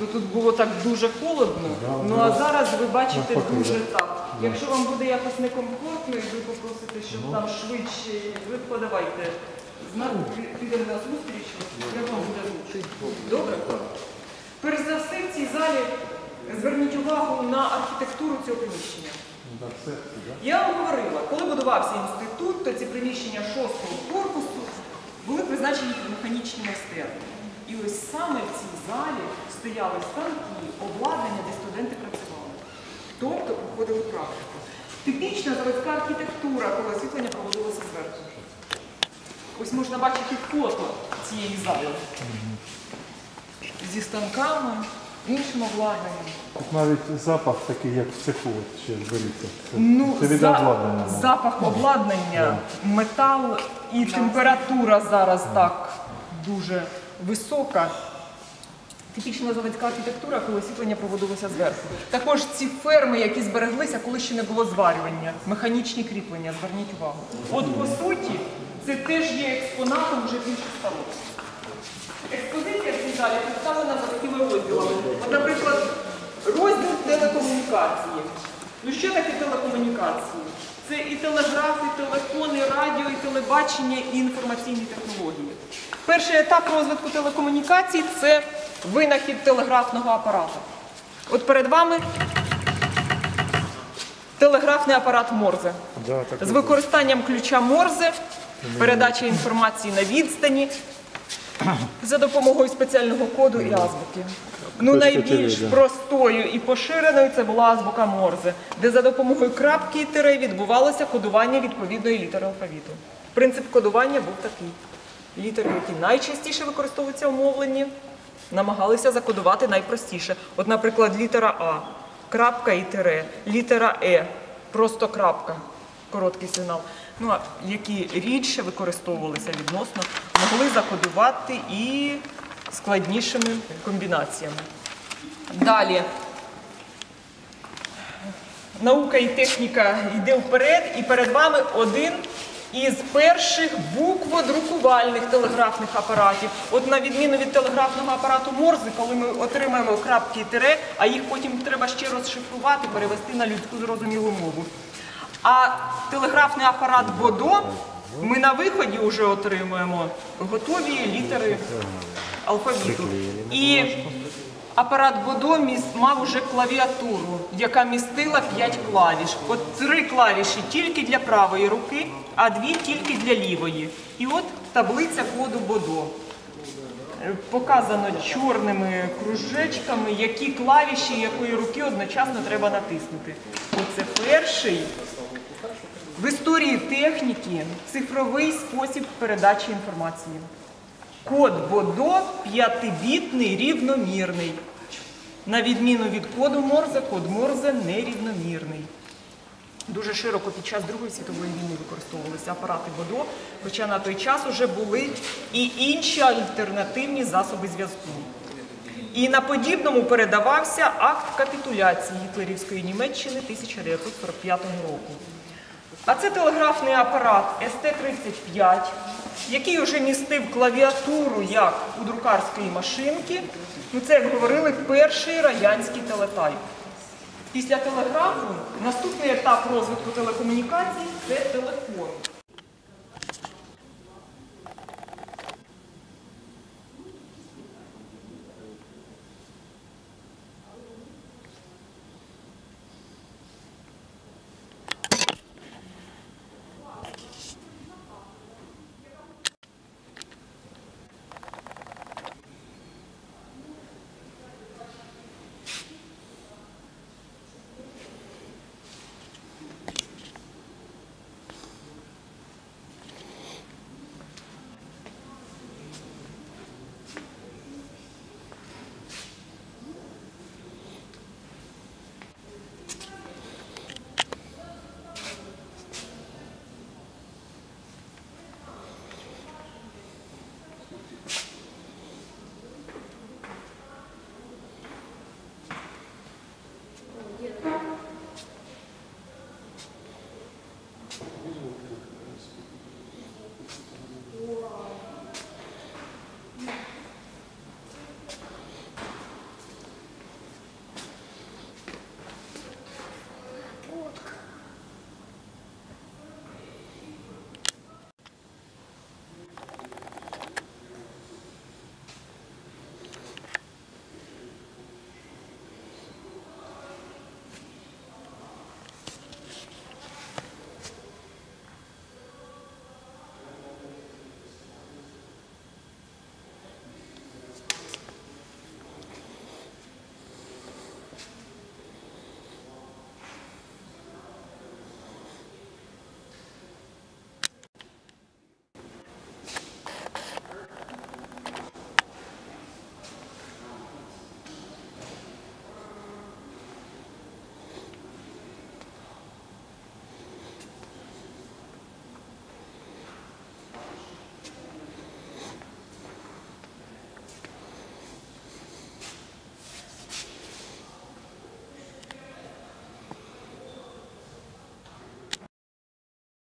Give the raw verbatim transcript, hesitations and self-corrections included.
то тут було так дуже холодно, ну а зараз ви бачите дуже так. Якщо вам буде якось некомфортно і ви попросите, щоб там швидше, ви подавайте знак, підемо на зустріч, як вам буде зручно. Добре? Перш за все в цій залі зверніть увагу на архітектуру цього приміщення. Я вам говорила, коли будувався інститут, то ці приміщення шостого корпусу були призначені під механічні майстерні. І ось саме в цій залі стояли станки, обладнання, де студенти працювали. Тобто проходили практику. Типічна заводська архітектура, коли освітлення проводилося зверху. Ось можна бачити фото цієї зали. Зі станками, іншим обладнанням. Тут навіть запах такий, як в цеху, ще зберіться. Ну, за, запах обладнання, метал і температура зараз так дуже висока. Типічна заводська архітектура, коли освітлення проводилося зверху. Також ці ферми, які збереглися, коли ще не було зварювання, механічні кріплення, зверніть увагу. От по суті, це теж є експонатом вже більше столу. Експозиція в цій залі представлена за такими розділами. От, наприклад, розділ телекомунікації. Ну що таке телекомунікації? Це і телеграф, і телефон, і радіо, і телебачення, і інформаційні технології. Перший етап розвитку телекомунікацій – це винахід телеграфного апарату. От перед вами телеграфний апарат Морзе. З використанням ключа Морзе, передача інформації на відстані, за допомогою спеціального коду і азбуки. Ну, найбільш простою і поширеною це була азбука Морзе, де за допомогою крапки і тире відбувалося кодування відповідної літери алфавіту. Принцип кодування був такий. Літери, які найчастіше використовуються у мовленні, намагалися закодувати найпростіше. От, наприклад, літера А, крапка і тире, літера Е, просто крапка, короткий сигнал. Ну, а які рідше використовувалися відносно, могли закодувати і складнішими комбінаціями. Далі. Наука і техніка йде вперед, і перед вами один із перших букводрукувальних телеграфних апаратів. От на відміну від телеграфного апарату Морзе, коли ми отримаємо крапки і тире, а їх потім треба ще розшифрувати, перевести на людську зрозумілу мову. А телеграфний апарат Бодо ми на виході вже отримуємо готові літери алфавіту. І апарат Бодо мав уже клавіатуру, яка містила п'ять клавіш. От три клавіші тільки для правої руки, а дві тільки для лівої. І от таблиця коду Бодо. Показано чорними кружечками, які клавіші якої руки одночасно треба натиснути. Оце перший в історії техніки цифровий спосіб передачі інформації. Код Бодо п'ятибітний, рівномірний. На відміну від коду Морзе, код Морзе нерівномірний. Дуже широко під час Другої світової війни використовувалися апарати Бодо, хоча на той час вже були і інші альтернативні засоби зв'язку. І на подібному передавався акт капітуляції гітлерівської Німеччини тисяча дев'ятсот сорок п'ятого року. А це телеграфний апарат Ес Те тридцять п'ять, який вже містив клавіатуру, як у друкарської машинки. Ну, це, як говорили, перший радянський телетайп. Після телеграфу наступний етап розвитку телекомунікацій – це телефон.